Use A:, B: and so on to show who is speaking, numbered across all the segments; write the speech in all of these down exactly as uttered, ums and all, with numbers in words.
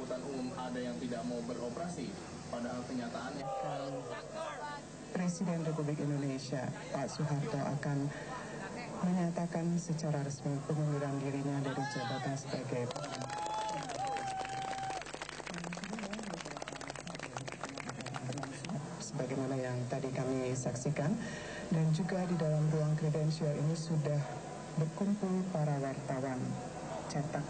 A: angkutan umum ada yang tidak mau beroperasi, padahal kenyataannya
B: Presiden Republik Indonesia Pak Soeharto akan menyatakan secara resmi pengunduran dirinya dari jabatan sebagai sebagaimana yang tadi kami saksikan, dan juga di dalam ruang kredensial ini sudah berkumpul para wartawan cetak.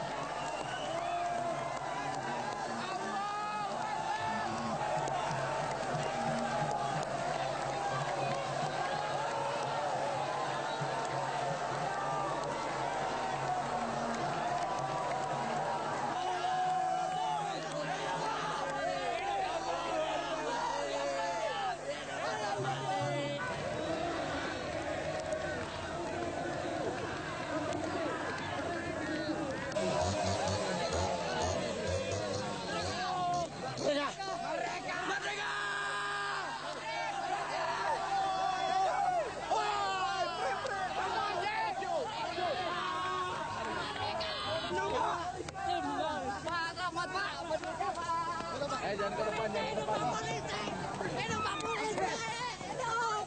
C: Eh, jangan ke depan, jangan ke depan. Hidup Pak Polisi! Hidup!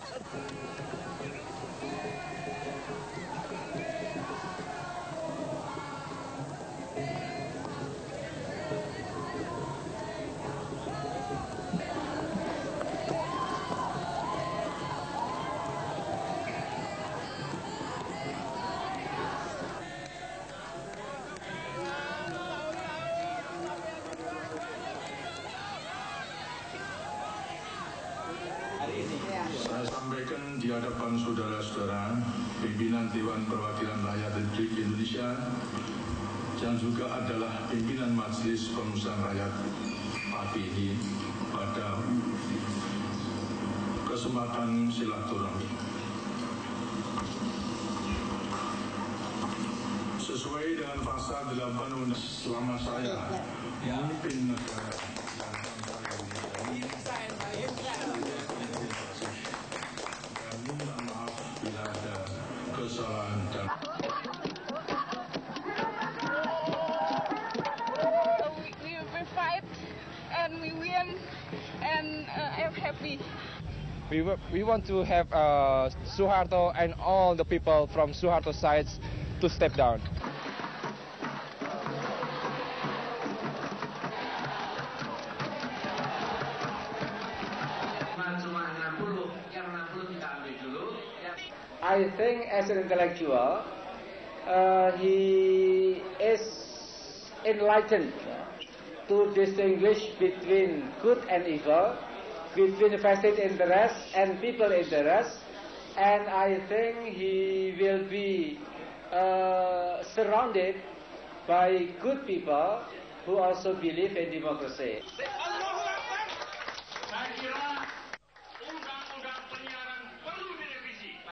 D: Saya sampaikan di hadapan saudara-saudara pimpinan Dewan Perwakilan Rakyat Republik Indonesia yang juga adalah pimpinan Majelis Permusyawaratan Rakyat pagi ini pada kesempatan silaturahmi. Sesuai dengan pasal delapan undang selama saya memimpin negara dan bangsa Indonesia dan minta maaf bila ada kesalahan dan
E: we, we fight and we win and uh, I'm happy.
F: We, we want to have uh, Soeharto and all the people from Soeharto sides to step down.
G: I think as an intellectual, uh, he is enlightened to distinguish between good and evil, between vested interest and people interest, and I think he will be uh, surrounded by good people who also believe in democracy.
D: saya kira undang-undang penyiaran